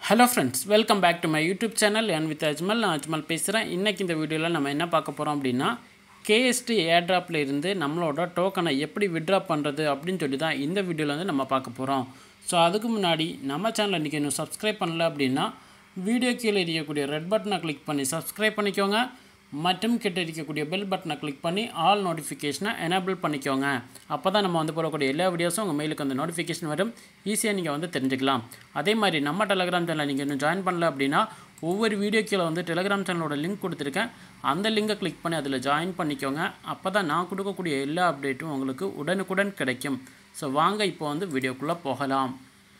Hello friends, welcome back to my YouTube channel and with Ajmal. Ajmal பேசுறேன். இன்னைக்கு இந்த வீடியோல நம்ம என்ன பார்க்க போறோம் அப்படினா KST Airdropல இருந்து நம்மளோட டோக்கனை எப்படி withdraw பண்றது அப்படினு சொல்லி தான் இந்த வீடியோல வந்து நம்ம பார்க்க போறோம். சோ அதுக்கு முன்னாடி நம்ம சேனலை நீங்க இன்னும் subscribe பண்ணல அப்படினா வீடியோ கீழ இருக்கக்கூடிய ரெட் பட்டனை click பண்ணி subscribe பண்ணிக்கோங்க. மற்றும் கிட்ட இருக்கக்கூடிய பெல் பட்டனை கிளிக் பண்ணி ஆல் நோட்டிஃபிகேஷனை எனேபிள் பண்ணிக்கோங்க. அப்பதான் நம்ம வந்து போடக்கூடிய எல்லா வீடியோஸும் உங்க மெயிலுக்கு வந்து நோட்டிஃபிகேஷன் வரும். ஈஸியா நீங்க வந்து தெரிஞ்சுக்கலாம். அதே மாதிரி நம்ம Telegram சேனலை நீங்க இன்னும் ஜாயின் பண்ணல அப்படினா ஒவ்வொரு வீடியோ கீழ வந்து Telegram சேனலோட லிங்க் கொடுத்திருக்கேன். அந்த லிங்கை கிளிக் பண்ணி அதில ஜாயின் பண்ணிக்கோங்க. அப்பதான் நான் கொடுக்கக்கூடிய எல்லா அப்டேட்டும் உங்களுக்கு உடனுக்குடன் கிடைக்கும். சோ வாங்க இப்போ வந்து வீடியோக்குள்ள போகலாம்.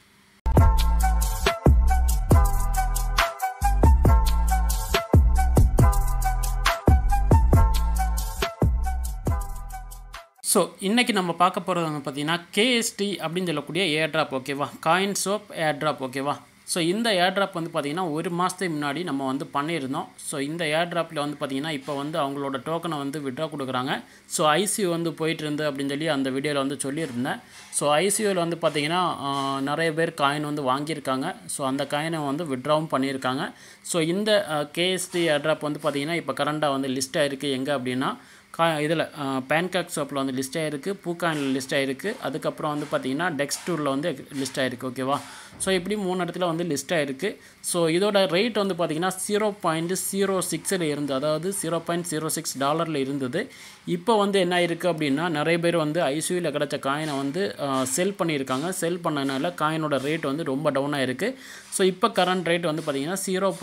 So, இன்னைக்கு நம்ம பார்க்க போறது பார்த்தீங்கன்னா KST அப்படினு சொல்லக்கூடிய airdrop ஓகேவா Koinswap airdrop ஓகேவா சோ இந்த airdrop வந்து பாத்தீங்கன்னா ஒரு மாசத்துக்கு முன்னாடி நம்ம வந்து பண்ணியிருந்தோம் சோ இந்த airdropல வந்து பாத்தீங்கன்னா இப்போ வந்து அவங்களோட டோக்கனை வந்து withdraw கொடுக்கறாங்க சோ ICO வந்து போயிட்டு இருந்து அப்படினு சொல்லி அந்த வீடியோல வந்து சொல்லி இருந்தேன் சோ ICOல வந்து பாத்தீங்கன்னா நிறைய பேர் காயின் வந்து வாங்கி இருக்காங்க சோ அந்த காயினை வந்து withdrawவும் பண்ணிருக்காங்க சோ இந்த KST airdrop வந்து பாத்தீங்கன்னா இப்போ கரண்டா வந்து லிஸ்ட் ஆயிருக்கு எங்க அப்படினா இதல Pancakeswapல வந்து லிஸ்ட் ஆயிருக்கு பூகாயின்ல லிஸ்ட் ஆயிருக்கு அதுக்கு அப்புறம் வந்து பாத்தீங்கன்னா Dextourல வந்து லிஸ்ட் ஆயிருக்கு ஓகேவா சோ இப்படி மூணு இடத்துல வந்து லிஸ்ட் ஆயிருக்கு சோ இதோட ரேட் வந்து பாத்தீங்கன்னா 0.06 ல இருந்து அதாவது 0.06 டாலர்ல இருந்தது இப்போ வந்து என்ன ஆயிருக்கு அப்படினா நிறைய பேர் வந்து ICOல கிடைச்ச காயினை வந்து செல் பண்ணிருக்காங்க செல் பண்ணனால காயினோட ரேட் வந்து ரொம்ப டவுன் ஆயிருக்கு சோ இப்போ கரண்ட் ரேட் வந்து பாத்தீங்கன்னா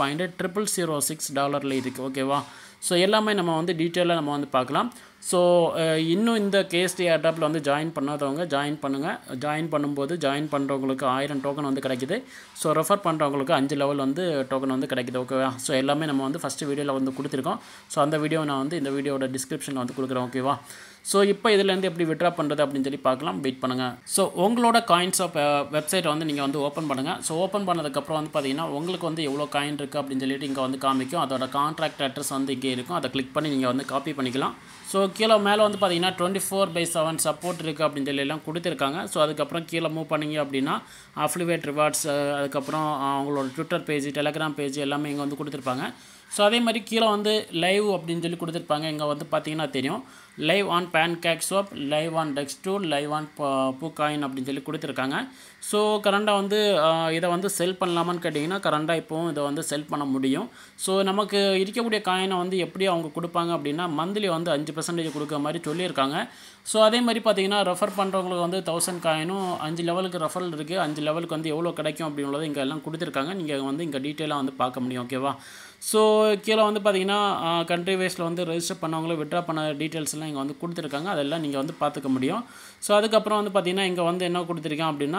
0.0006 டாலர்ல இருக்கு ஓகேவா சோ எல்லாமே நம்ம வந்து டீடைலா நம்ம வந்து பார்க்கலாம் சோ இன்னும் இந்த KST Airdropல வந்து ஜாயின் பண்ணாதவங்க ஜாயின் பண்ணுங்க ஜாயின் பண்ணும்போது ஜாயின் பண்றவங்களுக்கு 1000 டோக்கன் வந்து கிடைக்குது சோ ரெஃபர் பண்றவங்களுக்கு 5 லெவல் வந்து டோக்கன் வந்து கிடைக்குது ஓகேவா சோ எல்லாமே நம்ம வந்து ஃபர்ஸ்ட் வீடியோல வந்து கொடுத்திருக்கோம் சோ அந்த வீடியோ நான் வந்து இந்த வீடியோட டிஸ்கிரிப்ஷன்ல வந்து கொடுக்கிறேன் ஓகேவா சோ இப்போ இதில இருந்து எப்படி withdraw பண்றது அப்படினு சொல்லி பார்க்கலாம் வெயிட் பண்ணுங்க சோ உங்களோட Koinswap வெப்சைட் வந்து நீங்க வந்து ஓபன் பண்ணுங்க சோ ஓபன் பண்ணதுக்கு அப்புறம் வந்து பாத்தீங்கன்னா உங்களுக்கு வந்து எவ்வளவு காயின் இருக்கு அப்படினு சொல்லிட்டு இங்க வந்து காமிக்கும் அதோட கான்ட்ராக்ட் அட்ரஸ் வந்து இங்கே இருக்கும் அத கிளிக் பண்ணி நீங்க வந்து காப்பி பண்ணிக்கலாம் சோ கீழ மேல வந்து பாத்தீங்கன்னா 24/7 சப்போர்ட் இருக்கு அப்படினு சொல்லி எல்லாம் கொடுத்திருக்காங்க சோ அதுக்கு அப்புறம் கீழ மூவ் பண்ணீங்க அப்படினா அஃபிலியேட் ரிவார்ட்ஸ் அதுக்கு அப்புறம் அவங்களோட ட்விட்டர் பேஜ் Telegram பேஜ் எல்லாமே இங்க வந்து கொடுத்திருப்பாங்க சோ அதே மாதிரி கீழ வந்து லைவ் அப்படினு சொல்லி கொடுத்திருப்பாங்க இங்க வந்து பாத்தீங்கன்னா தெரியும் live on Pancakeswap live on Dextour live on poocoin அப்படினு சொல்லி கொடுத்திருக்காங்க சோ கரண்டா வந்து இத வந்து செல் பண்ணலாமான்னு கேட்டிங்கனா கரண்டா இப்போ இத வந்து செல் பண்ண முடியும் சோ நமக்கு இருக்கக்கூடிய காயினை வந்து எப்படி அவங்க கொடுப்பாங்க அப்படினா மந்த்லி வந்து 5% கொடுக்கிற மாதிரி சொல்லி இருக்காங்க சோ அதே மாதிரி பாத்தீங்கன்னா ரெஃபர் பண்றவங்களுக்கு வந்து 1000 காயினும் 5 லெவலுக்கு ரெஃபரல் இருக்கு 5 லெவலுக்கு வந்து எவ்வளவு கிடைக்கும் அப்படிங்கறத இங்க எல்லாம் கொடுத்திருக்காங்க நீங்க வந்து இங்க டீடைலா வந்து பார்க்க முடியும் ஓகேவா சோ கீழ வந்து பாத்தீங்கன்னா கண்ட்ரி வைஸ்ல வந்து ரெஜிஸ்டர் பண்ணவங்க withdraw பண்ண டீடைல்ஸ் எல்லாம் இங்க வந்து கொடுத்திருக்காங்க அதெல்லாம் நீங்க வந்து பாத்துக்க முடியும் சோ அதுக்கு அப்புறம் வந்து பாத்தீங்கன்னா இங்க வந்து என்ன கொடுத்திருக்காங்க அப்படினா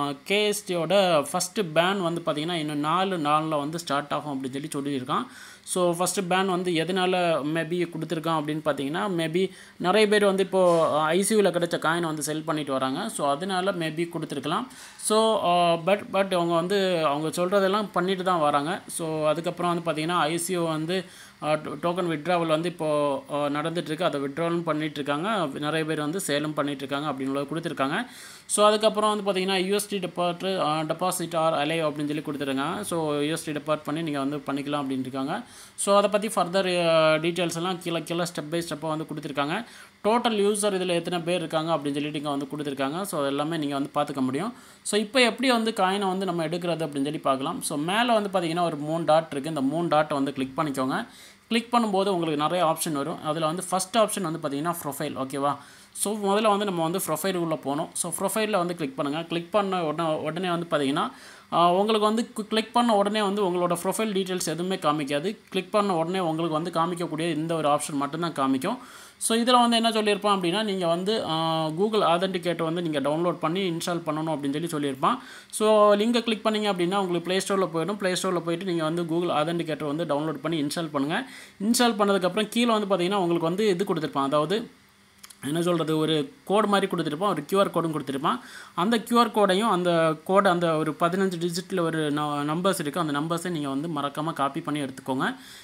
KST ஓட ஃபர்ஸ்ட் பேன் வந்து பாத்தீங்கன்னா இன்னும் 4 நாள்ல வந்து ஸ்டார்ட் ஆகும் அப்படி சொல்லி இருக்கான் சோ ஃபர்ஸ்ட் பேன் வந்து எதனால மேபி கொடுத்திருக்கான் அப்படினு பாத்தீங்கன்னா மேபி நிறைய பேர் வந்து இப்போ ICOல கிடைச்ச காயினை வந்து செல் பண்ணிட்டு வராங்க சோ அதனால மேபி கொடுத்திருக்கலாம் சோ பட் அவங்க வந்து அவங்க சொல்றதெல்லாம் பண்ணிட்டு தான் வராங்க சோ அதுக்கு அப்புறம் வந்து பாத்தீங்கன்னா ICO வந்து டோக்கன் withdrawal வந்து இப்போ நடந்துட்டு இருக்கு அத withdrawal பண்ணிட்டு இருக்காங்க நிறைய பேர் வந்து சேலும் பண்ணிட்டு இருக்காங்க அப்படினு கொடுத்திருக்காங்க சோ அதுக்கு அப்புறம் வந்து பாத்தீங்கன்னா USD டெபாசிட் ஆர் அலைவ் அப்படினு சொல்லி கொடுத்திருக்காங்க சோ USD டெபாசிட் பண்ணி நீங்க வந்து பண்ணிக்கலாம் அப்படினு இருக்காங்க சோ அத பத்தி ஃபர்தர் டீடைல்ஸ் எல்லாம் கீழ ஸ்டெப் பை ஸ்டெப்பா வந்து கொடுத்திருக்காங்க டோட்டல் யூசர் இதுல எத்தனை பேர் இருக்காங்க அப்படினு சொல்லிட்டு இங்க வந்து கொடுத்திருக்காங்க சோ எல்லாமே நீங்க வந்து பாத்துக்க முடியும் சோ இப்போ எப்படி வந்து காயினை வந்து நம்ம எடுக்கிறது அப்படினு சொல்லி பார்க்கலாம் சோ மேல வந்து பாத்தீங்கன்னா ஒரு 3 டாட் இருக்கு இந்த 3 டாட் வந்து கிளிக் பண்ணிக்கோங்க கிளிக் பண்ணும்போது உங்களுக்கு நிறைய ஆப்ஷன் வரும் அதுல வந்து ஃபர்ஸ்ட் ஆப்ஷன் வந்து பாத்தீங்கன்னா ப்ரொஃபைல் ஓகேவா சோ முதல்ல வந்து நம்ம வந்து ப்ரொஃபைல் உள்ள போணும் சோ ப்ரொஃபைல்ல வந்து கிளிக் பண்ணுங்க கிளிக் பண்ண உடனே வந்து பாத்தீங்கன்னா உங்களுக்கு வந்து கிளிக் பண்ண உடனே வந்து உங்களோட ப்ரொஃபைல் டீடைல்ஸ் எதுவுமே காமிக்காது கிளிக் பண்ண உடனே உங்களுக்கு வந்து காமிக்கக்கூடிய இந்த ஒரு ஆப்ஷன் மட்டும் தான் காமிக்கும் சோ இதல வந்து என்ன சொல்லிருப்பான் அப்படினா நீங்க வந்து Google Authenticator வந்து நீங்க டவுன்லோட் பண்ணி இன்ஸ்டால் பண்ணனும் அப்படி சொல்லிருப்பான் சோ லிங்கை கிளிக் பண்ணீங்க அப்படினா உங்களுக்கு Play Storeல போய்டும் Play Storeல போய்ட்டு நீங்க வந்து Google Authenticator வந்து டவுன்லோட் பண்ணி இன்ஸ்டால் பண்ணுங்க இன்ஸ்டால் பண்ணதுக்கு அப்புறம் கீழ வந்து பாத்தீங்கன்னா உங்களுக்கு வந்து இது கொடுத்திருப்பான் அதாவது என்ன சொல்றது ஒரு கோட் மாதிரி கொடுத்திருப்பான் ஒரு QR கோடும் கொடுத்திருப்பான் அந்த QR கோடையும் அந்த கோட் அந்த ஒரு 15 டிஜிட்ல ஒரு நம்பர்ஸ் இருக்கு அந்த நம்பர்ஸை நீங்க வந்து மறக்காம காப்பி பண்ணி எடுத்துக்கோங்க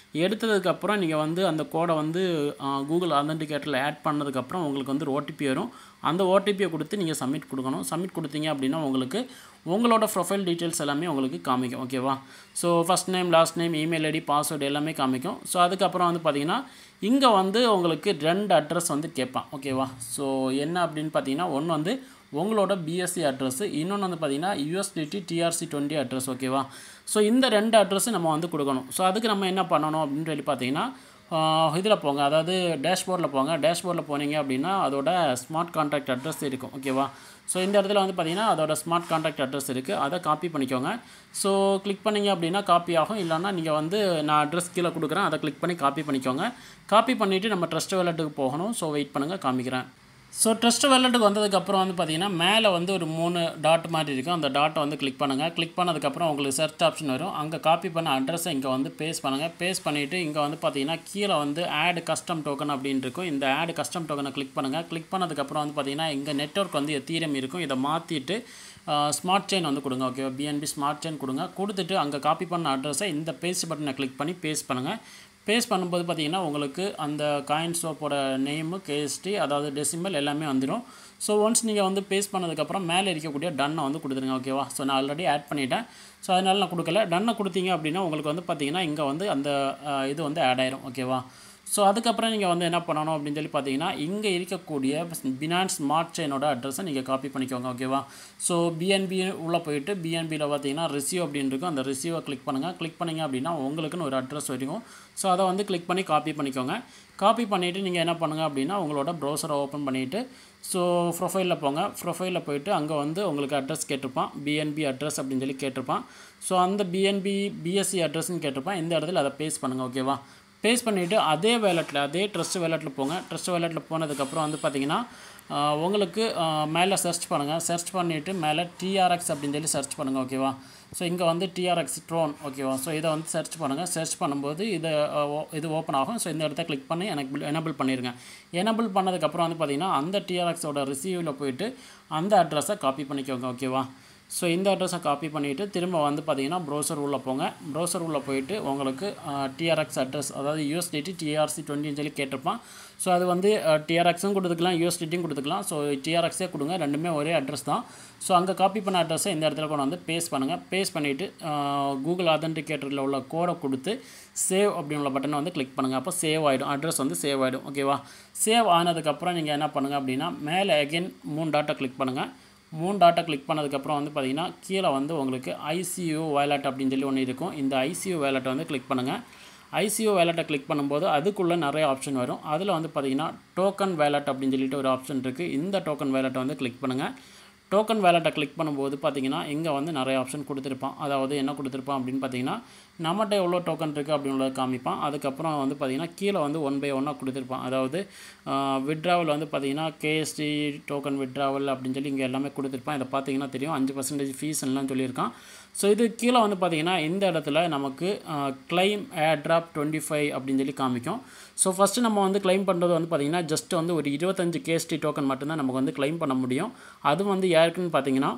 எடுத்ததுக்கப்புறம் நீங்கள் வந்து அந்த கோடை வந்து கூகுள் ஆதென்டிகேட்டரில் ஆட் பண்ணதுக்கப்புறம் உங்களுக்கு வந்து ஒரு ஓடிபி வரும். அந்த ஓடிபியை கொடுத்து நீங்கள் சப்மிட் கொடுக்கணும். சப்மிட் கொடுத்தீங்க அப்படின்னா உங்களுக்கு உங்களோட ப்ரொஃபைல் டீட்டெயில்ஸ் எல்லாமே உங்களுக்கு காமிக்கும். ஓகேவா? So first name, last name, email ID, password எல்லாமே காமிக்கும். ஸோ அதுக்கப்புறம் வந்து பார்த்திங்கன்னா இங்கே வந்து உங்களுக்கு 2 அட்ரஸ் வந்து கேட்பான். ஓகேவா? ஸோ என்ன அப்படின்னு பார்த்தீங்கன்னா, ஒன்று வந்து உங்களோட பிஎஸ்சி அட்ரஸ், இன்னொன்று வந்து பார்த்தீங்கன்னா USDT TRC20 அட்ரஸ். ஓகேவா? ஸோ இந்த 2 அட்ரஸும் நம்ம வந்து கொடுக்கணும். ஸோ அதுக்கு நம்ம என்ன பண்ணணும் அப்படின்னு சொல்லி பார்த்தீங்கன்னா, இதில் போங்க, அதாவது டேஷ்போர்டில் போங்க. டேஷ்போர்டில் போனீங்க அப்படின்னா அதோட ஸ்மார்ட் கான்டாக்ட் அட்ரஸ் இருக்கும். ஓகேவா? ஸோ இந்த இடத்துல வந்து பார்த்திங்கன்னா அதோட ஸ்மார்ட் கான்டாக்ட் அட்ரஸ் இருக்குது. அதை காப்பி பண்ணிக்கோங்க. ஸோ கிளிக் பண்ணிங்க அப்படின்னா காப்பி ஆகும். இல்லைன்னா நீங்கள் வந்து நான் அட்ரஸ் கீழே கொடுக்குறேன், அதை கிளிக் பண்ணி காப்பி பண்ணிக்கோங்க. காப்பி பண்ணிவிட்டு நம்ம ட்ரஸ்ட் வாலெட்டுக்கு போகணும். ஸோ வெயிட் பண்ணுங்கள், காமிக்கிறேன். ஸோ ட்ரஸ்ட் வாலெட்டுக்கு வந்ததுக்கப்புறம் வந்து பார்த்திங்கன்னா மேலே வந்து ஒரு 3 டாட் மாதிரி இருக்கும். அந்த டாட்டை வந்து கிளிக் பண்ணுங்கள். கிளிக் பண்ணதுக்கப்புறம் உங்களுக்கு சர்ச் ஆப்ஷன் வரும். அங்கே காப்பி பண்ண அட்ரஸை இங்கே வந்து பேஸ்ட் பண்ணுங்கள். பேஸ்ட் பண்ணிவிட்டு இங்கே வந்து பார்த்திங்கன்னா கீழே வந்து ஆட் கஸ்டம் டோக்கன் அப்படின்னு இருக்கும். இந்த ஆட் கஸ்டம் டோக்கனை கிளிக் பண்ணுங்கள். கிளிக் பண்ணதுக்கப்புறம் வந்து பார்த்திங்கன்னா இங்கே நெட்வொர்க் வந்து எத்தீரியம் இருக்கும். இதை மாற்றிட்டு ஸ்மார்ட் செயின் வந்து கொடுங்க. ஓகேவா? BNB ஸ்மார்ட் செயின் கொடுங்க. கொடுத்துட்டு அங்கே காப்பி பண்ண அட்ரஸை இந்த பேஸ்ட் பட்டனை கிளிக் பண்ணி பேஸ்ட் பண்ணுங்கள். பேஸ்ட் பண்ணும்போது பார்த்தீங்கன்னா உங்களுக்கு அந்த காயின்ஸ்வாப்போட நேமு, KST, அதாவது டெசிமல் எல்லாமே வந்துடும். ஸோ ஒன்ஸ் நீங்கள் வந்து பேஸ்ட் பண்ணதுக்கப்புறம் மேலே இருக்கக்கூடிய டன்னை வந்து கொடுத்துருங்க. ஓகேவா? ஸோ நான் ஆல்ரெடி ஆட் பண்ணிட்டேன். ஸோ அதனால் நான் கொடுக்கல. டன்னை கொடுத்தீங்க அப்படின்னா உங்களுக்கு வந்து பார்த்தீங்கன்னா இங்கே வந்து அந்த இது வந்து ஆட் ஆயிரும். ஓகேவா? ஸோ அதுக்கப்புறம் நீங்கள் வந்து என்ன பண்ணணும் அப்படின்னு சொல்லி பார்த்தீங்கன்னா இங்கே இருக்கக்கூடிய பினான்ஸ் ஸ்மார்ட் செயினோட அட்ரஸை நீங்கள் காப்பி பண்ணிக்கோங்க. ஓகேவா? ஸோ BNB உள்ளே போயிட்டு BNBயில் பார்த்தீங்கன்னா ரிசீவ் அப்படின்னு இருக்கும். அந்த ரிசீவை கிளிக் பண்ணுங்கள். கிளிக் பண்ணிங்க அப்படின்னா உங்களுக்குன்னு ஒரு அட்ரஸ் வரும். ஸோ அதை வந்து கிளிக் பண்ணி காப்பி பண்ணிக்கோங்க. காப்பி பண்ணிவிட்டு நீங்கள் என்ன பண்ணுங்கள் அப்படின்னா உங்களோட ப்ரௌசரை ஓப்பன் பண்ணிவிட்டு ஸோ ப்ரொஃபைலில் போங்க. ப்ரொஃபைலில் போயிட்டு அங்கே வந்து உங்களுக்கு அட்ரஸ் கேட்டிருப்பான். BNB அட்ரஸ் அப்படின்னு சொல்லி கேட்டிருப்பான். ஸோ அந்த BNB BSC அட்ரஸ்ன்னு கேட்டிருப்பான். இந்த இடத்துல அதை பேஸ்ட் பண்ணுங்கள். ஓகேவா? பேஸ்ட் பண்ணிவிட்டு அதே வேலெட்டில், அதே ட்ரஸ்ட் வேலெட்டில் போங்க. ட்ரஸ்ட் வேலெட்டில் போனதுக்கப்புறம் வந்து பார்த்திங்கன்னா உங்களுக்கு மேலே சர்ச் பண்ணுங்கள். சர்ச் பண்ணிவிட்டு மேலே TRX அப்படின்னு சொல்லி சர்ச் பண்ணுங்கள். ஓகேவா? ஸோ இங்கே வந்து TRX ட்ரோன். ஓகேவா? ஸோ இதை வந்து சர்ச் பண்ணுங்கள். சர்ச் பண்ணும்போது இது ஓப்பன் ஆகும். ஸோ இந்த இடத்த கிளிக் பண்ணி எனக்கு எனபிள் பண்ணிடுங்க. எனபிள் பண்ணதுக்கப்புறம் வந்து பார்த்திங்கன்னா அந்த TRXோட ரிசீவில் போயிட்டு அந்த அட்ரஸை காப்பி பண்ணிக்கோங்க. ஓகேவா? ஸோ இந்த அட்ரஸை காப்பி பண்ணிவிட்டு திரும்ப வந்து பார்த்திங்கன்னா ப்ரௌசர் உள்ளே போங்க. ப்ரௌசர் உள்ளே போயிட்டு உங்களுக்கு TRX அட்ரஸ், அதாவது USDT TRC20 சொல்லி கேட்டிருப்பான். ஸோ அது வந்து TRXும் கொடுத்துக்கலாம், USDTயும் கொடுத்துக்கலாம். ஸோ TRXே கொடுங்க, ரெண்டுமே ஒரே அட்ரஸ் தான். ஸோ அங்கே காப்பி பண்ண அட்ரஸை இந்த இடத்துல கொண்டு வந்து பேஸ்ட் பண்ணுங்கள். பேஸ்ட் பண்ணிவிட்டு கூகுள் ஆதென்டிகேட்டரில் உள்ள கோடை கொடுத்து சேவ் அப்படின்ற பட்டனை வந்து கிளிக் பண்ணுங்கள். அப்போ சேவ் ஆகிடும், அட்ரஸ் வந்து சேவ் ஆகிடும். ஓகேவா? சேவ் ஆனதுக்கப்புறம் நீங்கள் என்ன பண்ணுங்கள் அப்படின்னா மேலே அகைன் 3 டாட்டை கிளிக் பண்ணுங்கள். 3 டாட்டை கிளிக் பண்ணதுக்கப்புறம் வந்து பார்த்திங்கன்னா கீழே வந்து உங்களுக்கு ICO வேலட் அப்படின்னு சொல்லி ஒன்று இருக்கும். இந்த ICO வேலட்டை வந்து கிளிக் பண்ணுங்கள். ICO வேலட்டை கிளிக் பண்ணும்போது அதுக்குள்ளே நிறைய ஆப்ஷன் வரும். அதில் வந்து பார்த்திங்கன்னா டோக்கன் வேலட் அப்படின்னு சொல்லிட்டு ஒரு ஆப்ஷன் இருக்குது. இந்த டோக்கன் வேலட்டை வந்து கிளிக் பண்ணுங்கள். டோக்கன் வேலட்டை கிளிக் பண்ணும்போது பார்த்திங்கன்னா இங்கே வந்து நிறைய ஆப்ஷன் கொடுத்துருப்பான். அதாவது என்ன கொடுத்துருப்பான் அப்படின்னு பார்த்தீங்கன்னா நம்மகிட்ட எவ்வளோ டோக்கன் இருக்குது அப்படின்றத காமிப்பான். அதுக்கப்புறம் வந்து பார்த்திங்கன்னா கீழே வந்து 1 by 1 கொடுத்துருப்பான். அதாவது விட்ராவல் வந்து பார்த்திங்கன்னா KST டோக்கன் விட்ராவல் அப்படின்னு சொல்லி இங்கே எல்லாமே கொடுத்துருப்பான். இதை பார்த்தீங்கன்னா தெரியும் 5% ஃபீஸ் எல்லாம் சொல்லியிருக்கான். ஸோ இது கீழே வந்து பார்த்திங்கன்னா இந்த இடத்துல நமக்கு கிளைம் airdrop 25 அப்படின்னு சொல்லி காமிக்கும். ஸோ ஃபஸ்ட்டு நம்ம வந்து கிளைம் பண்ணுறது வந்து பார்த்திங்கன்னா ஜஸ்ட் வந்து ஒரு 25 KST டோக்கன் மட்டும்தான் நமக்கு வந்து கிளைம் பண்ண முடியும். அது வந்து யாருக்குன்னு பார்த்தீங்கன்னா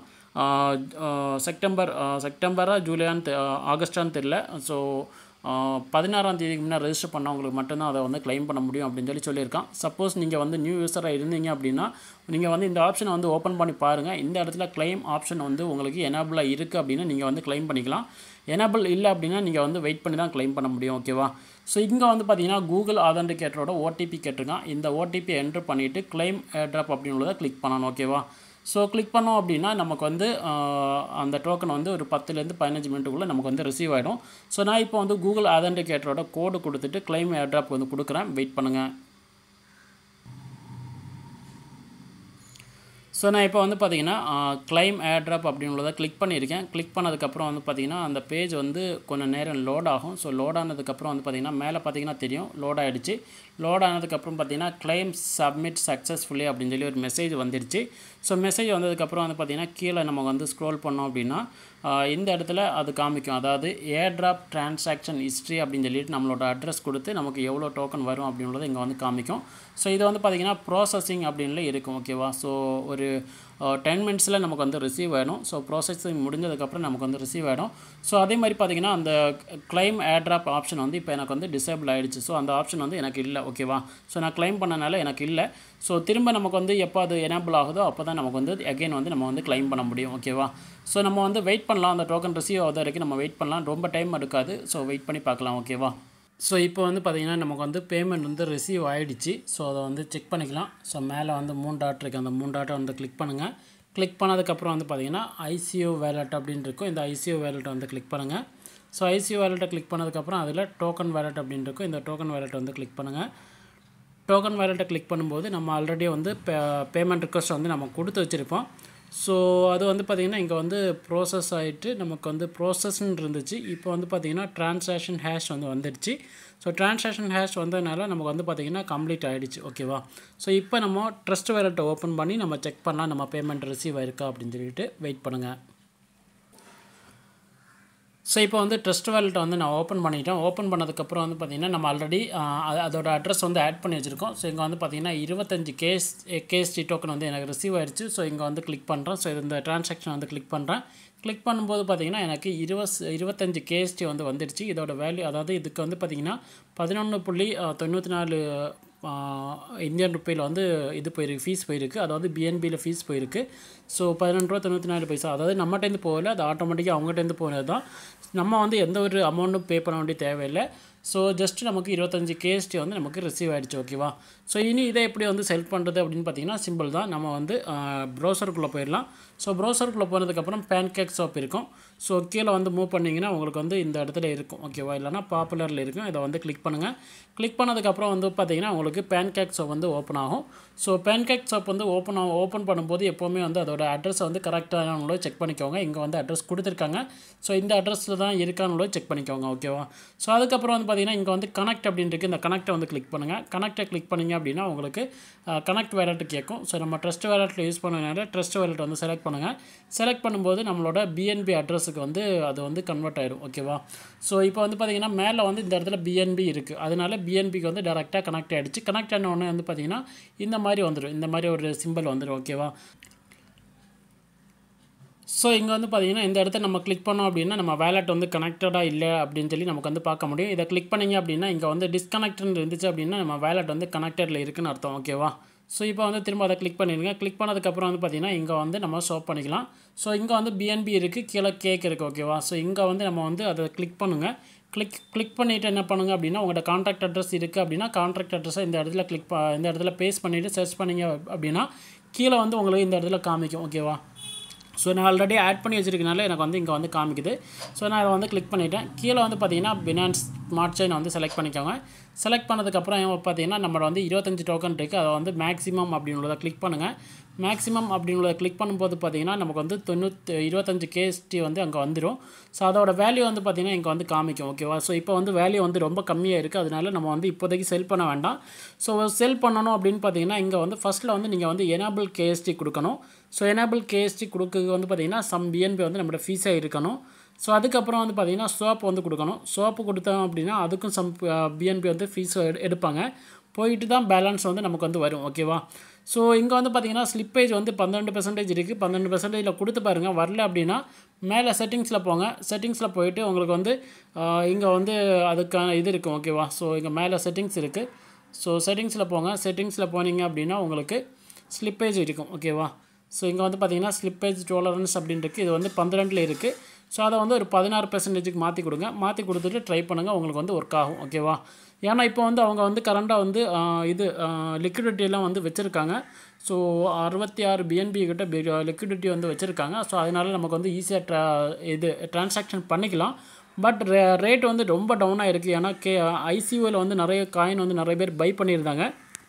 செப்டம்பரா ஜூலையான்னு ஆகஸ்டான்னு தெரியல. ஸோ 16ஆம் தேதிக்கு முன்னாடி ரெஜிஸ்டர் பண்ணவங்களுக்கு மட்டும்தான் அதை வந்து கிளைம் பண்ண முடியும் அப்படின்னு சொல்லி சொல்லியிருக்கான். சப்போஸ் நீங்கள் வந்து நியூ யூஸராக இருந்தீங்க அப்படின்னா நீங்கள் வந்து இந்த ஆப்ஷனை வந்து ஓப்பன் பண்ணி பாருங்கள். இந்த இடத்துல கிளைம் ஆப்ஷன் வந்து உங்களுக்கு எனபிளாக இருக்குது அப்படின்னா நீங்கள் வந்து கிளைம் பண்ணிக்கலாம். எனபிள் இல்லை அப்படின்னா நீங்கள் வந்து வெயிட் பண்ணி தான் கிளைம் பண்ண முடியும். ஓகேவா? ஸோ இங்கே வந்து பார்த்தீங்கன்னா கூகுள் ஆதென்டிகேட்டரோட OTP கேட்டிருக்கான். இந்த OTP என்ட்ரு பண்ணிவிட்டு கிளைம் ஏர்ட்ராப் அப்படின்றத கிளிக் பண்ணணும். ஓகேவா? ஸோ கிளிக் பண்ணோம் அப்படின்னா நமக்கு வந்து அந்த டோக்கன் வந்து ஒரு 10லேருந்து 15 மினிட்டுக்குள்ளே நமக்கு வந்து ரிசீவ் ஆகிடும். ஸோ நான் இப்போ வந்து கூகுள் ஆதென்டிகேட்டரோட கோடு கொடுத்துட்டு கிளைம் ஏர்ட்ராப் வந்து கொடுக்குறேன். வெயிட் பண்ணுங்கள். ஸோ நான் இப்போ வந்து பார்த்தீங்கன்னா கிளைம் ஏர்ட்ராப் அப்படின்றத கிளிக் பண்ணியிருக்கேன். கிளிக் பண்ணதுக்கப்புறம் வந்து பார்த்திங்கன்னா அந்த பேஜ் வந்து கொஞ்சம் நேரம் லோட் ஆகும். ஸோ லோட் ஆனதுக்கப்புறம் வந்து பார்த்திங்கன்னா மேலே பார்த்திங்கன்னா தெரியும் லோட் ஆகிடுச்சு. லோட் ஆனதுக்கப்புறம் பார்த்திங்கன்னா கிளைம் சப்மிட் சக்ஸஸ்ஃபுல்லி அப்படின்னு சொல்லி ஒரு மெசேஜ் வந்துடுச்சு. ஸோ மெசேஜ் வந்ததுக்கப்புறம் வந்து பார்த்திங்கன்னா கீழே நம்ம வந்து ஸ்க்ரோல் பண்ணோம் அப்படின்னா இந்த இடத்துல அது காமிக்கும். அதாவது ஏர்ட்ராப் டிரான்சாக்ஷன் ஹிஸ்ட்ரி அப்படின்னு சொல்லிட்டு நம்மளோட அட்ரஸ் கொடுத்து நமக்கு எவ்வளோ டோக்கன் வரும் அப்படின்றத இங்கே வந்து காமிக்கும். ஸோ இது வந்து பார்த்திங்கன்னா ப்ராசஸிங் அப்படின்ல இருக்கும். ஓகேவா? ஸோ ஒரு 10 மினிட்ஸில் நமக்கு வந்து ரிசீவ் ஆகிடும். ஸோ ப்ராசஸிங் முடிஞ்சதுக்கப்புறம் நமக்கு வந்து ரிசீவ் ஆகிடும். ஸோ அதே மாதிரி பார்த்திங்கன்னா அந்த கிளைம் ஏர்ட்ராப் ஆப்ஷன் வந்து இப்போ எனக்கு வந்து டிசேபிள் ஆகிடுச்சு. ஸோ அந்த ஆப்ஷன் வந்து எனக்கு இல்லை. ஓகேவா? ஸோ நான் கிளைம் பண்ணனால எனக்கு இல்லை. ஸோ திரும்ப நமக்கு வந்து எப்போ அது எனேபிள் ஆகுதோ அப்போ தான் நமக்கு வந்து அகைன் வந்து நம்ம வந்து கிளைம் பண்ண முடியும். ஓகேவா? ஸோ நம்ம வந்து வெயிட் பண்ணலாம். அந்த டோக்கன் ரிசீவ் ஆகுது வரைக்கும் நம்ம வெயிட் பண்ணலாம். ரொம்ப டைம் எடுக்காது. ஸோ வெயிட் பண்ணி பார்க்கலாம். ஓகேவா? ஸோ இப்போ வந்து பார்த்திங்கன்னா நமக்கு வந்து பேமெண்ட் வந்து ரிசீவ் ஆகிடுச்சு. ஸோ அதை வந்து செக் பண்ணிக்கலாம். ஸோ மேலே வந்து 3 டாட் இருக்குது. அந்த 3 டாட்டை வந்து கிளிக் பண்ணுங்கள். கிளிக் பண்ணதுக்கப்புறம் வந்து பார்த்திங்கன்னா ஐசிஓ வேலட் அப்படின்னு இருக்கும். இந்த ஐசிஓ வேலெட்டை வந்து கிளிக் பண்ணுங்கள். ஸோ ஐசிஓ வேலெட்டை கிளிக் பண்ணதுக்கப்புறம் அதில் டோக்கன் வேலட் அப்படின்னு இருக்கும். இந்த டோக்கன் வேலெட்டை வந்து கிளிக் பண்ணுங்கள். டோக்கன் வேலெட்டை கிளிக் பண்ணும்போது நம்ம ஆல்ரெடி வந்து பேமெண்ட் ரிக்வஸ்ட் வந்து நம்ம கொடுத்து வச்சுருப்போம். ஸோ அது வந்து பார்த்திங்கன்னா இங்கே வந்து ப்ரோசஸ் ஆகிட்டு நமக்கு வந்து ப்ரோசஸ்ன்னு இருந்துச்சு. இப்போ வந்து பார்த்திங்கன்னா ட்ரான்சாக்ஷன் ஹேஷ் வந்து வந்துடுச்சு. ஸோ ட்ரான்சாக்ஷன் ஹேஷ் வந்ததுனால நமக்கு வந்து பார்த்திங்கன்னா கம்ப்ளீட் ஆகிடுச்சு. ஓகேவா? ஸோ இப்போ நம்ம ட்ரஸ்ட் வேலெட்டை ஓப்பன் பண்ணி நம்ம செக் பண்ணலாம் நம்ம பேமெண்ட் ரிசீவ் ஆயிருக்கா அப்படின்னு சொல்லிட்டு வெயிட் பண்ணுங்கள். ஸோ இப்போ வந்து ட்ரஸ்ட் வேலெட்டை வந்து நான் ஓப்பன் பண்ணிட்டேன். ஓப்பன் பண்ணதுக்கப்புறம் வந்து பார்த்திங்கன்னா நம்ம ஆல்ரெடி அதோட அட்ரஸ் வந்து ஆட் பண்ணி வச்சுருக்கோம். ஸோ இங்கே வந்து பார்த்திங்கன்னா 25 KST டோக்கன் வந்து எனக்கு ரிசீவ் ஆயிடுச்சு. ஸோ இங்கே வந்து கிளிக் பண்ணுறேன். ஸோ இந்த ட்ரான்சாக்ஷன் வந்து கிளிக் பண்ணுறேன். கிளிக் பண்ணும்போது பார்த்திங்கன்னா எனக்கு 25 KST வந்து வந்துடுச்சு. இதோட வேல்யூ அதாவது இதுக்கு வந்து பார்த்திங்கன்னா 11.94 இந்தியன் ருப்பியில் வந்து இது போயிருக்கு, ஃபீஸ் போயிருக்கு. அதாவது பிஎன்பியில் ஃபீஸ் போயிருக்கு. ஸோ 11.94 ரூபா. அதாவது நம்மகிட்டேருந்து போகல, அது ஆட்டோமேட்டிக்காக அவங்ககிட்டேருந்து போனது தான். நம்ம வந்து எந்த ஒரு அமௌண்ட்டும் பே பண்ண வேண்டிய தேவையில்லை. ஸோ ஜஸ்ட் நமக்கு 25 KST வந்து நமக்கு ரிசீவ் ஆகிடுச்சு. ஓகேவா? ஸோ இனி இதை எப்படி வந்து செல் பண்ணுறது அப்படின்னு பார்த்தீங்கன்னா சிம்பிள் தான். நம்ம வந்து ப்ரௌசருக்குள்ளே போயிடலாம். ஸோ ப்ரௌசருக்குள்ளே போனதுக்கப்புறம் Pancakeswap இருக்கும். ஸோ கீழே வந்து மூவ் பண்ணிங்கன்னா உங்களுக்கு வந்து இந்த இடத்துல இருக்கும். ஓகேவா? இல்லைனா பாப்புலரில் இருக்கும். இதை வந்து கிளிக் பண்ணுங்கள். கிளிக் பண்ணதுக்கப்புறம் வந்து பார்த்தீங்கன்னா உங்களுக்கு Pancakeswap வந்து ஓப்பன் ஆகும். ஸோ Pancakeswap வந்து ஓப்பன் பண்ணும்போது எப்போவுமே வந்து அதோட அட்ரஸை வந்து கரெக்டானவங்களோ செக் பண்ணிக்கோங்க. இங்கே வந்து அட்ரஸ் கொடுத்துருக்காங்க. ஸோ இந்த அட்ரஸில் தான் இருக்கானங்களோ செக் பண்ணிக்கோங்க. ஓகேவா? ஸோ அதுக்கப்புறம் வந்து பார்த்தீங்கன்னா இங்கே வந்து கனெக்ட் அப்படின்னு இருக்குது. இந்த கனெக்டை வந்து கிளிக் பண்ணுங்கள். கனெக்டை கிளிக் பண்ணிங்க அப்படின்னா உங்களுக்கு கனெக்ட் வேலெட் கேட்கும். ஸோ நம்ம ட்ரஸ்ட் வேலெட்டில் யூஸ் பண்ணனால ட்ரஸ்ட் வேலெட் வந்து செலக்ட் பண்ணுங்கள். செலக்ட் பண்ணும்போது நம்மளோட பிஎன்பி அட்ரஸுக்கு வந்து அது வந்து கன்வெர்ட் ஆகிடும். ஓகேவா? ஸோ இப்போ வந்து பார்த்திங்கன்னா மேலே வந்து இந்த இடத்துல பிஎன்பி இருக்குது. அதனால பிஎன்பிக்கு வந்து டேரெக்டாக கனெக்ட் ஆகிடுச்சு. கனெக்ட் ஆன உடனே வந்து பார்த்திங்கன்னா இந்த மாதிரி வந்துடும். இந்த மாதிரி ஒரு சிம்பிள் வந்துடும். ஓகேவா? ஸோ இங்கே வந்து பார்த்திங்கன்னா இந்த இடத்த நம்ம கிளிக் பண்ணோம் அப்படின்னா நம்ம வேலெட் வந்து கனெக்டடாக இல்லை அப்படின்னு சொல்லி நமக்கு வந்து பார்க்க முடியும். இதை கிளிக் பண்ணிங்க அப்படின்னா இங்கே வந்து டிஸ்கனெக்ட்னு இருந்துச்சு அப்படின்னா நம்ம வேலெட் வந்து கனெக்டடில் இருக்குன்னு அர்த்தம். ஓகேவா? ஸோ இப்போ வந்து திரும்ப அதை கிளிக் பண்ணிடுங்க. கிளிக் பண்ணதுக்கப்புறம் வந்து பார்த்திங்கன்னா இங்கே வந்து நம்ம ஷாப் பண்ணிக்கலாம். ஸோ இங்கே வந்து பிஎன்பி இருக்குது, கீழே கேக் இருக்குது. ஓகேவா? ஸோ இங்கே வந்து நம்ம வந்து அதை கிளிக் பண்ணுங்கள். கிளிக் பண்ணிவிட்டு என்ன பண்ணுங்கள் அப்படின்னா உங்களோட கான்டாக்ட் அட்ரஸ் இருக்குது அப்படின்னா கான்டாக்ட் அட்ரஸை இந்த இடத்துல இந்த இடத்துல பேஸ்ட் பண்ணிவிட்டு சர்ச் பண்ணிங்க அப்படின்னா கீழே வந்து உங்களுக்கு இந்த இடத்துல காமிக்கும். ஓகேவா? ஸோ நான் ஆல்ரெடி ஆட் பண்ணி வச்சுருக்கனால எனக்கு வந்து இங்கே வந்து காமிக்குது. ஸோ நான் அதை வந்து கிளிக் பண்ணிவிட்டேன். கீழே வந்து பார்த்திங்கன்னா பினான்ஸ் ஸ்மார்ட் செயின் வந்து செலக்ட் பண்ணிக்கோங்க. செலக்ட் பண்ணதுக்கப்புறம் பார்த்திங்கன்னா நம்மளோட வந்து 25 டோக்கன் இருக்குது. அதை வந்து மேக்ஸிமம் அப்படின்றத கிளிக் பண்ணுங்கள். மேக்ஸிமம் அப்படின்றத கிளிக் பண்ணும்போது பார்த்திங்கன்னா நமக்கு வந்து 25 KST வந்து அங்கே வந்துடும். ஸோ அதோட வேல்யூ வந்து பார்த்திங்கன்னா இங்கே வந்து காமிக்கும். ஓகேவா? ஸோ இப்போ வந்து வேல்யூ வந்து ரொம்ப கம்மியாக இருக்குது. அதனால நம்ம வந்து இப்போதைக்கு செல் பண்ண வேண்டாம். ஸோ செல் பண்ணணும் அப்படின்னு பார்த்திங்கன்னா இங்கே வந்து ஃபஸ்ட்டில் வந்து நீங்கள் வந்து எனேபிள் KST கொடுக்கணும். ஸோ எனேபிள் KST கொடுக்குறது வந்து பார்த்திங்கன்னா சம் பிஎன்பி வந்து நம்மளோட ஃபீஸாக இருக்கணும். ஸோ அதுக்கப்புறம் வந்து பார்த்திங்கன்னா ஸ்வாப் வந்து கொடுக்கணும். ஸ்வாப்பு கொடுத்தோம் அப்படின்னா அதுக்கும் சம் பிஎன்பி வந்து ஃபீஸ் எடுப்பாங்க. போயிட்டு தான் பேலன்ஸ் வந்து நமக்கு வந்து வரும். ஓகேவா? ஸோ இங்கே வந்து பார்த்திங்கன்னா ஸ்லிப்பேஜ் வந்து 12% இருக்குது. 12% கொடுத்து பாருங்கள். வரல அப்படின்னா மேலே செட்டிங்ஸில் போங்க. செட்டிங்ஸில் போயிட்டு உங்களுக்கு வந்து இங்கே வந்து அதுக்கான இது இருக்கும். ஓகேவா? ஸோ இங்கே மேலே செட்டிங்ஸ் இருக்குது. ஸோ செட்டிங்ஸில் போங்க. செட்டிங்ஸில் போனீங்க அப்படின்னா உங்களுக்கு ஸ்லிப்பேஜ் இருக்கும். ஓகேவா? ஸோ இங்கே வந்து பார்த்திங்கன்னா ஸ்லிப்பேஜ் டோலரன்ஸ் அப்படின்னு இருக்குது. இது வந்து 12 இருக்குது. ஸோ அதை வந்து ஒரு 16%க்கு மாற்றி கொடுங்க. மாற்றி கொடுத்துட்டு ட்ரை பண்ணுங்கள். உங்களுக்கு வந்து ஒர்க் ஆகும். ஓகேவா? ஏன்னா இப்போ வந்து அவங்க வந்து கரண்டாக வந்து இது லிக்விடிட்டியெல்லாம் வந்து வச்சுருக்காங்க. ஸோ 66 பிஎன்பி கிட்ட லிக்விடிட்டி வந்து வச்சுருக்காங்க. ஸோ அதனால் நமக்கு வந்து ஈஸியாக ட்ரான்சாக்ஷன் பண்ணிக்கலாம். பட் ரேட் வந்து ரொம்ப டவுனாக இருக்குது. ஏன்னா ஐசிஓவில் வந்து நிறைய காயின் வந்து நிறைய பேர் பை பண்ணியிருந்தாங்க.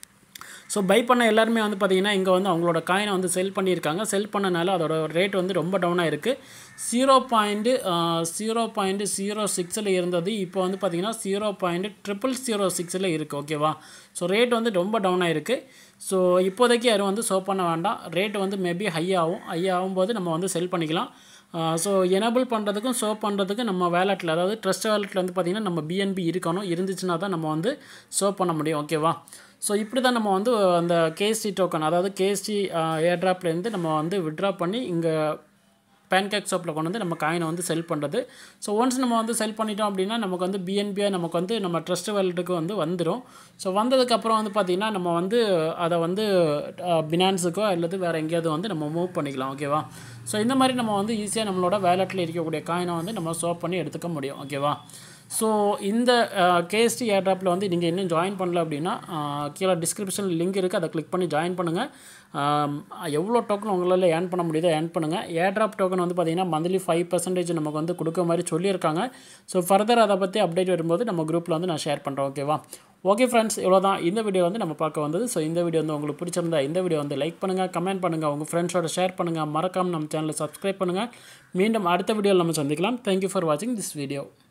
ஸோ பை பண்ண எல்லாருமே வந்து பார்த்திங்கன்னா இங்கே வந்து அவங்களோட காயினை வந்து செல் பண்ணியிருக்காங்க. செல் பண்ணனால அதோட ரேட் வந்து ரொம்ப டவுனாக இருக்குது. 0.06 இருந்தது. இப்போ வந்து பார்த்திங்கன்னா 0.0006 இருக்குது. ஓகேவா? ஸோ ரேட் வந்து ரொம்ப டவுனாக இருக்குது. ஸோ இப்போதைக்கு யாரும் வந்து ஷோ பண்ண வேண்டாம். ரேட் வந்து மேபி ஹை ஆகும்போது நம்ம வந்து செல் பண்ணிக்கலாம். ஸோ எனேபிள் பண்ணுறதுக்கும் ஷோ பண்ணுறதுக்கும் நம்ம வேலெட்டில் அதாவது ட்ரஸ்ட் வேலெட்டில் வந்து பார்த்திங்கன்னா நம்ம பிஎன்பி இருக்கணும், இருந்துச்சுன்னா தான் நம்ம வந்து ஷோ பண்ண முடியும். ஓகேவா? ஸோ இப்படி தான் நம்ம வந்து அந்த கேஎஸ்டி டோக்கன் அதாவது கேஎஸ்டி ஏர்ட்ராப்லேருந்து நம்ம வந்து விட்ரா பண்ணி இங்கே பேன்கேக்ஸ்வாப்பில் கொண்டு வந்து நம்ம காயினை வந்து செல் பண்ணுறது. ஸோ ஒன்ஸ் நம்ம வந்து செல் பண்ணிட்டோம் அப்படின்னா நமக்கு வந்து பிஎன்பியாக நமக்கு வந்து நம்ம ட்ரஸ்ட் வேலெட்டுக்கு வந்து வந்துடும். ஸோ வந்ததுக்கப்புறம் வந்து பார்த்திங்கன்னா நம்ம வந்து அதை வந்து பினான்ஸுக்கோ அல்லது வேறு எங்கேயாவது வந்து நம்ம மூவ் பண்ணிக்கலாம். ஓகேவா? ஸோ இந்த மாதிரி நம்ம வந்து ஈஸியாக நம்மளோட வேலெட்டில் இருக்கக்கூடிய காயினை வந்து நம்ம ஸ்வாப் பண்ணி எடுத்துக்க முடியும். ஓகேவா? ஸோ இந்த கேஎஸ்டி ஏர்ட்ராப்பில் வந்து நீங்கள் இன்னும் ஜாயின் பண்ணல அப்படின்னா கீழே டிஸ்கிரிப்ஷனில் லிங்க் இருக்குது, அதை கிளிக் பண்ணி ஜாயின் பண்ணுங்கள். எவ்வளோ டோக்கன் உங்களால் ஏர்ன் பண்ண முடியுதோ ஏர்ன் பண்ணுங்கள். ஏர்ட்ராப் டோக்கன் வந்து பார்த்திங்கன்னா மந்த்லி 5% நமக்கு வந்து கொடுக்க மாதிரி சொல்லியிருக்காங்க. ஸோ ஃபர்தர் அதை பற்றி அப்டேட் வரும்போது நம்ம குரூப்பில் வந்து நான் ஷேர் பண்ணுறேன். ஓகேவா? ஓகே ஃப்ரெண்ட்ஸ், இவ்வளோ தான் இந்த வீடியோ வந்து நம்ம பார்க்க வந்தது. ஸோ இந்த வீடியோ வந்து உங்களுக்கு பிடிச்சிருந்தா இந்த வீடியோ வந்து லைக் பண்ணுங்கள், கமெண்ட் பண்ணுங்கள், உங்கள் ஃப்ரெண்ட்ஸோட ஷேர் பண்ணுங்கள், மறக்காமல் நம்ம சேனலை சப்ஸ்கிரைப் பண்ணுங்கள். மீண்டும் அடுத்த வீடியோவில் நம்ம சந்திக்கலாம். தேங்க்யூ ஃபார் வாட்சிங் திஸ் வீடியோ.